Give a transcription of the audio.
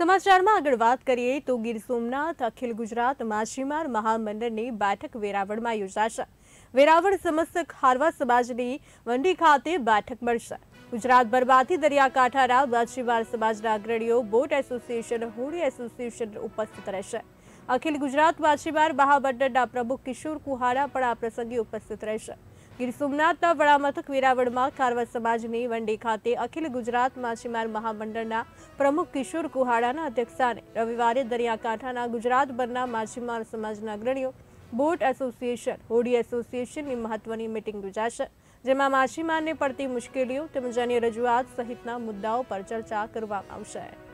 સમાચારમાં આગળ વાત કરીએ તો ગીર સોમનાથ અખિલ ગુજરાત માછીમાર મહામંડળની બેઠક વેરાવળમાં યોજાશે। વેરાવળ સમસ્ત ખારવા સમાજની વંડી ખાતે બેઠક મળશે। ગુજરાતભરમાંથી દરિયાકાંઠાના માછીમાર સમાજના અગ્રણીઓ, બોટ એસોસિએશન, હોડી એસોસિએશન ઉપસ્થિત રહેશે। અખિલ ગુજરાત માછીમાર મહામંડળના પ્રમુખ કિશોર કુહાડા પણ આ પ્રસંગે ઉપસ્થિત રહેશે। ગીર સોમનાથના વડામથક વેરાવળમાં ખારવા સમાજની વંડી ખાતે અખિલ ગુજરાત માછીમાર મહામંડળના પ્રમુખ કિશોર કુહાડાના અધ્યક્ષસ્થાને રવિવારે દરિયાકાંઠાના ગુજરાતભરના માછીમાર સમાજના અગ્રણીઓ, બોટ એસોસિએશન, હોડી એસોસિએશનની મહત્વની મીટિંગ યોજાશે, જેમાં માછીમારને પડતી મુશ્કેલીઓ તેમજ અન્ય રજૂઆત સહિતના મુદ્દાઓ પર ચર્ચા કરવામાં આવશે।